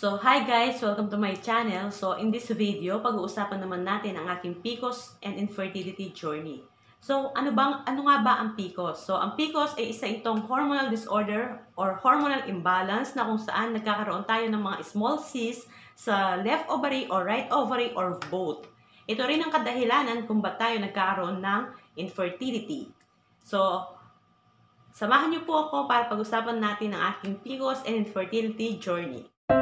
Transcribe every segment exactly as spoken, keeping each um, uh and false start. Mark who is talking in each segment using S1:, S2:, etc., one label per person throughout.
S1: So, hi guys! Welcome to my channel. So, in this video, pag-uusapan naman natin ang aking P C O S and infertility journey. So, ano bang ano nga ba ang P C O S? So, ang P C O S ay isa itong hormonal disorder or hormonal imbalance na kung saan nagkakaroon tayo ng mga small cysts sa left ovary or right ovary or both. Ito rin ang kadahilanan kung ba't tayo nagkakaroon ng infertility. So, samahan niyo po ako para pag-usapan natin ang aking P C O S and infertility journey.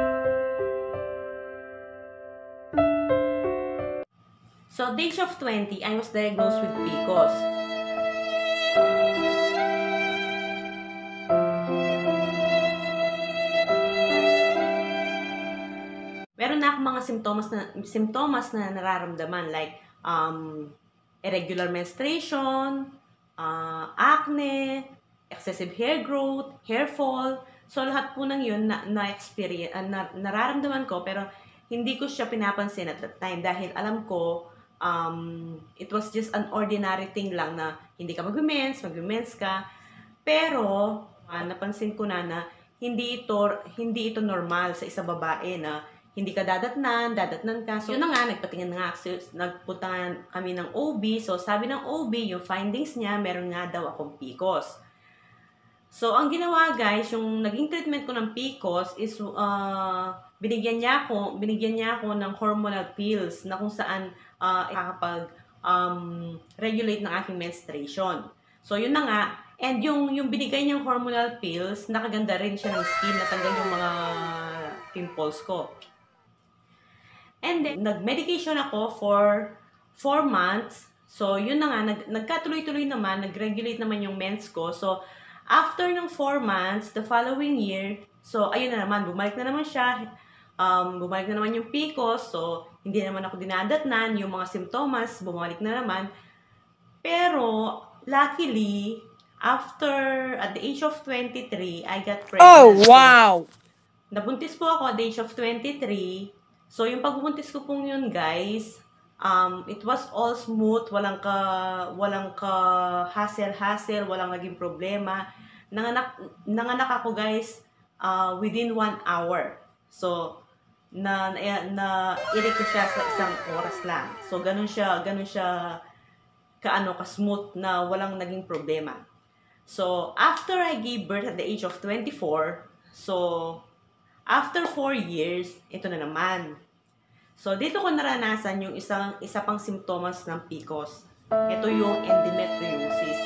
S1: So, at the age of twenty, I was diagnosed with P C O S. Meron na akong mga simptomas na, simptomas na nararamdaman like um, irregular menstruation, uh, acne, excessive hair growth, hair fall. So, lahat po ng yun na, na, experience, uh, na nararamdaman ko pero hindi ko siya pinapansin at that time dahil alam ko Um, it was just an ordinary thing lang na hindi ka mag-mens, mag-mens ka. Pero, uh, napansin ko na na hindi ito, hindi ito normal sa isa babae na hindi ka dadatnan, dadatnan ka. So, yun na nga, nagpatingin na nga, nagpunta kami ng O B. So, sabi ng O B, yung findings niya, meron nga daw akong P C O S. So, ang ginawa guys, yung naging treatment ko ng P C O S is, uh, binigyan niya ako, binigyan niya ako ng hormonal pills na kung saan uh, ikakapag um, regulate ng aking menstruation. So, yun na nga. And yung, yung binigay niyang hormonal pills, nakaganda rin siya ng skin, natanggal yung mga pimples ko. And then, nag-medication ako for four months. So, yun na nga, nag, nagkatuloy-tuloy naman, nag-regulate naman yung mens ko. So, after ng four months, the following year, so, ayun na naman, bumalik na naman siya. Um, bumalik na naman yung P C O S, so hindi naman ako dinadatnan, yung mga simptomas, bumalik na naman. Pero, luckily, after, at the age of twenty-three, I got pregnant.
S2: Oh, wow!
S1: So, nabuntis po ako at the age of twenty-three. So, yung pagbubuntis ko pong yun, guys, um, it was all smooth, walang ka, walang ka hassle-hassle, walang naging problema. Nanganak, nanganak ako, guys, uh, within one hour. So, na na, na irik ko siya sa isang oras lang. So ganun siya, ganun siya kaano ka-smooth na walang naging problema. So after I gave birth at the age of twenty-four, so after four years, ito na naman. So dito ko naranasan yung isang isa pang simptomas ng P C O S. Ito yung endometriosis.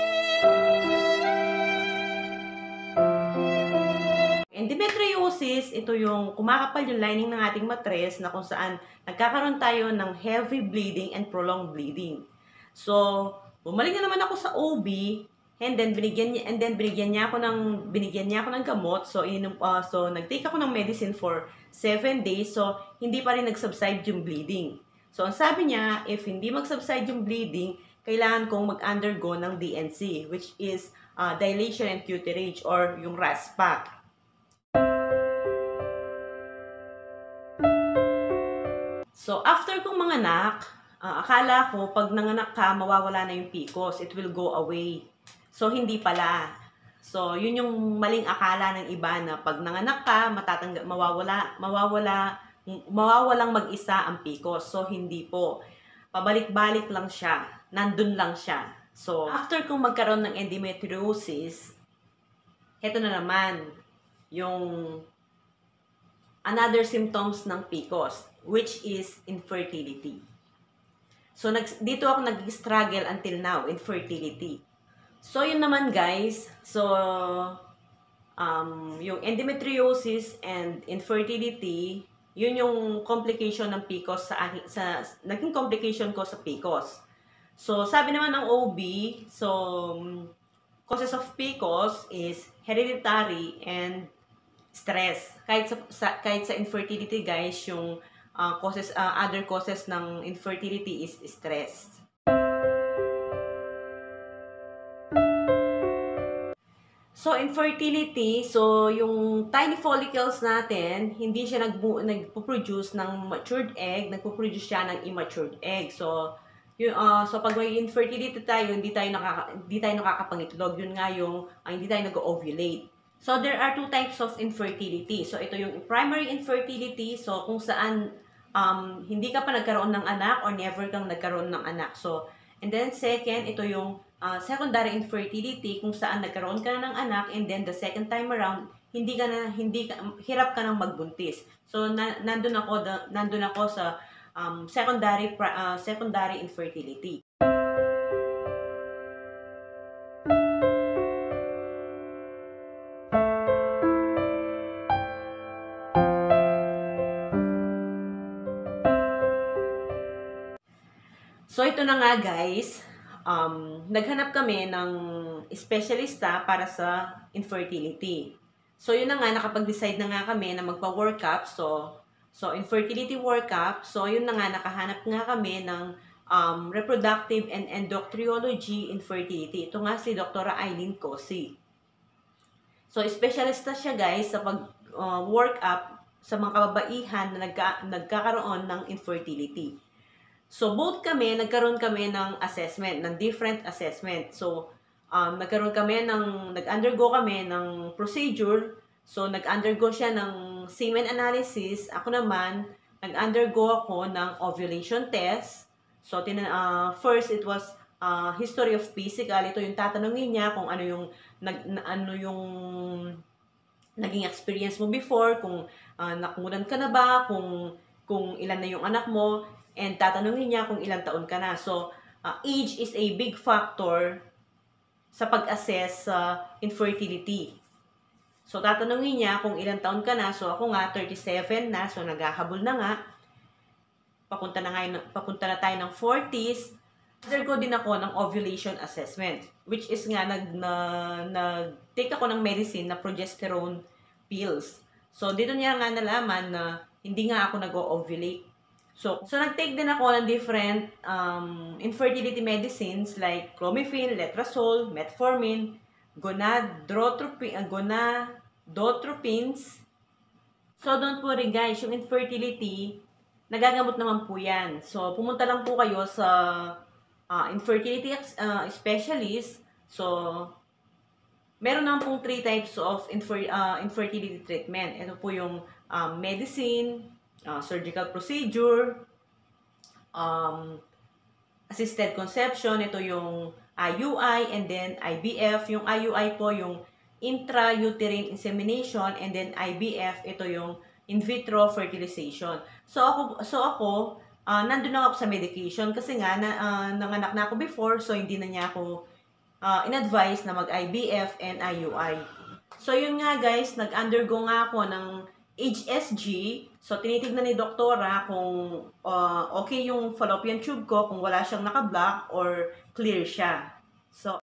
S1: Endometriosis, ito yung kumakapal yung lining ng ating matres na kung saan nagkakaroon tayo ng heavy bleeding and prolonged bleeding. So, bumalik na naman ako sa O B and then binigyan niya and then binigyan niya ako ng binigyan niya ako ng gamot. So, ininom uh, so nag-take ako ng medicine for seven days. So, hindi pa rin nag-subside yung bleeding. So, ang sabi niya, if hindi mag-subside yung bleeding, kailangan kong mag-undergo ng D N C, which is uh, dilation and curettage or yung R A S P A C. So, after kong manganak, uh, akala ko pag nanganak ka, mawawala na yung P C O S. It will go away. So, hindi pala. So, yun yung maling akala ng iba na pag nanganak ka, matatangga, mawawala, mawawala, mawawalang mag-isa ang P C O S. So, hindi po. Pabalik-balik lang siya. Nandun lang siya. So, after kong magkaroon ng endometriosis, heto na naman yung another symptoms ng P C O S, which is infertility. So, nag, dito ako nag-struggle until now, infertility. So, yun naman guys. So, um, yung endometriosis and infertility, yun yung complication ng P C O S sa akin, sa, naging complication ko sa P C O S. So, sabi naman ng O B, so, causes of P C O S is hereditary and stress. Kahit sa, sa kahit sa infertility guys, yung uh, causes uh, other causes ng infertility is stress. So infertility, so yung tiny follicles natin, hindi siya nagbu nagpo-produce ng matured egg, nagpo-produce siya ng immatured egg. So yung uh, so pag may infertility tayo, hindi tayo nakaka hindi tayo nakakapangitlog. Yun nga yung uh, hindi tayo nag-ovulate. So, there are two types of infertility. So, ito yung primary infertility. So, kung saan um, hindi ka pa nagkaroon ng anak or never kang nagkaroon ng anak. So, and then second, ito yung uh, secondary infertility kung saan nagkaroon ka na ng anak and then the second time around, hindi ka na, hindi ka, hirap ka nang magbuntis. So, na, nandun ako, da, nandun ako sa um, secondary, uh, secondary infertility. So, ito na nga guys, um, naghanap kami ng espesyalista para sa infertility. So, yun na nga, nakapag-decide na nga kami na magpa-workup. So, so, infertility workup. So, yun na nga, nakahanap nga kami ng um, reproductive and endocrinology infertility. Ito nga si Doctora Eileen Cosi. So, espesyalista siya guys sa pag-workup uh, sa mga kababaihan na nagka, nagkakaroon ng infertility. So, both kami, nagkaroon kami ng assessment, ng different assessment. So, um, nagkaroon kami ng, nag-undergo kami ng procedure. So, nag-undergo siya ng semen analysis. Ako naman, nag-undergo ako ng ovulation test. So, tina, uh, first, it was uh, history of physical. Ito yung tatanungin niya kung ano yung, nag, na, ano yung naging experience mo before, kung uh, nakungulan ka na ba, kung, kung ilan na yung anak mo, and tatanungin niya kung ilang taon ka na. So, uh, age is a big factor sa pag-assess sa uh, infertility. So, tatanungin niya kung ilang taon ka na. So, ako nga, thirty-seven na. So, naghahabol na nga. Papunta na, nga, papunta na tayo ng forties. Undergo din ako ng ovulation assessment. Which is nga, nag, na, nag-take ako ng medicine na progesterone pills. So, dito niya nga nalaman na hindi nga ako nag-ovulate. So, so nag-take din ako ng different um, infertility medicines like clomiphene, letrozole, metformin, gonadotropin, uh, gonadotropins. So, don't worry guys, yung infertility, nagagamot naman po yan. So, pumunta lang po kayo sa uh, infertility uh, specialist. So, meron naman pong three types of infer, uh, infertility treatment. Ito po yung um, medicine, Uh, surgical procedure, um, assisted conception, ito yung I U I, and then I V F. Yung I U I po yung intrauterine insemination, and then I V F, ito yung in vitro fertilization. So ako, so ako uh, nandun na ako sa medication kasi nga na, uh, nanganak na ako before, so hindi na niya ako uh, in-advise na mag-I V F and I U I. So yun nga guys, nag-undergo nga ako ng H S G. So, tinitignan ni doktora kung uh, okay yung fallopian tube ko, kung wala siyang naka-block or clear siya. So,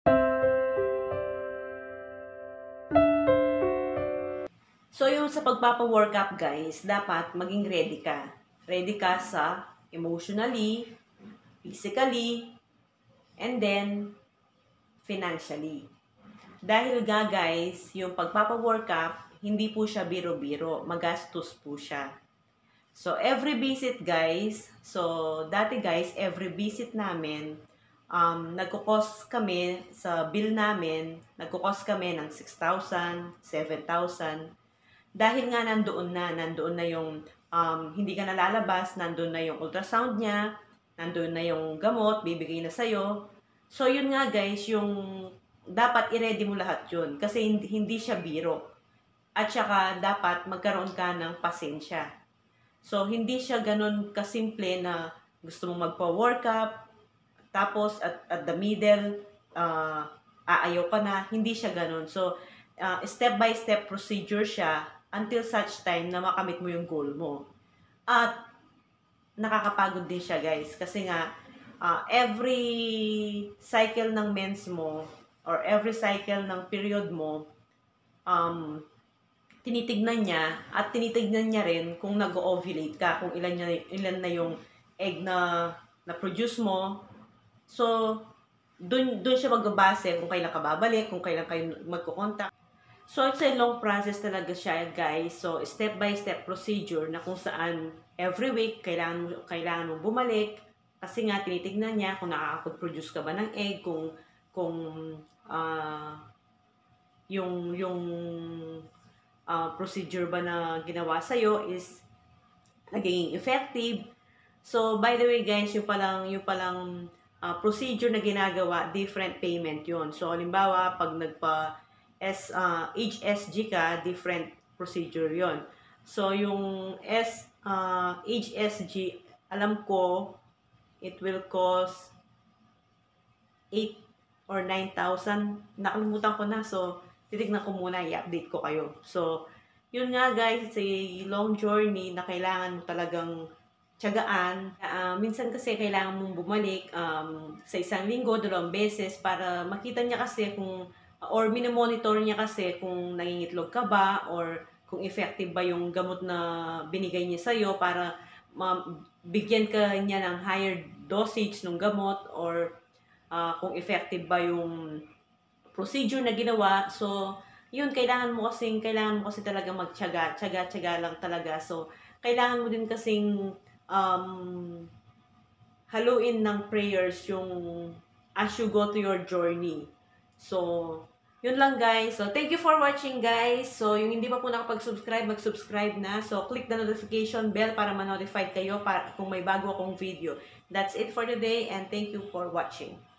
S1: so yung sa pagpapa-workup guys, dapat maging ready ka. Ready ka sa emotionally, physically, and then financially. Dahil nga guys, yung pagpapa-workup, hindi po siya biro-biro, magastos po siya. So, every visit guys, so dati guys, every visit namin, um, nagkukos kami sa bill namin, nagkukos kami ng six thousand, seven thousand. Dahil nga nandoon na, nandoon na yung um, hindi ka nalalabas, nandoon na yung ultrasound niya, nandoon na yung gamot, bibigay na sa'yo. So, yun nga guys, yung dapat i-ready mo lahat yun kasi hindi, hindi siya biro. At saka, dapat magkaroon ka ng pasensya. So, hindi siya ganun kasimple na gusto mong magpa-workup, tapos at, at the middle, uh, aayaw ka na. Hindi siya ganun. So, uh, step-by-step procedure siya until such time na makamit mo yung goal mo. At, nakakapagod din siya, guys. Kasi nga, uh, every cycle ng mens mo, or every cycle ng period mo, um, tinitignan niya at tinitignan niya rin kung nag-ovulate ka, kung ilan, niya, ilan na yung egg na na-produce mo. So, dun, dun siya magbabase kung kailan ka babalik, kung kailan kayo magkukontak. So, it's a long process talaga siya, guys. So, step-by-step procedure na kung saan every week kailangan mo, kailangan mo bumalik kasi nga tinitignan niya kung nakakapag-produce ka ba ng egg, kung, kung uh, yung yung uh, procedure ba na ginawa sa'yo is naging effective. So, by the way guys, yung palang, yung palang uh, procedure na ginagawa, different payment yon. So, halimbawa, pag nagpa S, uh, H S G ka, different procedure yon. So, yung S, uh, H S G, alam ko, it will cost eight or nine thousand. Nakalimutan ko na. So, titignan ko muna, i-update ko kayo. So, yun nga guys, it's a long journey na kailangan mo talagang tiyagaan. Uh, minsan kasi kailangan mong bumalik um, sa isang linggo, dalawang beses para makita niya kasi kung, or minomonitor niya kasi kung nangingitlog ka ba or kung effective ba yung gamot na binigay niya sa'yo para bigyan ka niya ng higher dosage ng gamot or uh, kung effective ba yung procedure na ginawa. So, yun, kailangan mo kasing, kailangan mo kasi talaga magtiyaga, tiyaga, tiyaga lang talaga. So, kailangan mo din kasing um, haluin ng prayers yung as you go to your journey. So, yun lang guys. So, thank you for watching guys. So, yung hindi pa po nakapag-subscribe, mag-subscribe na. So, click the notification bell para ma-notify kayo para kung may bago akong video. That's it for today and thank you for watching.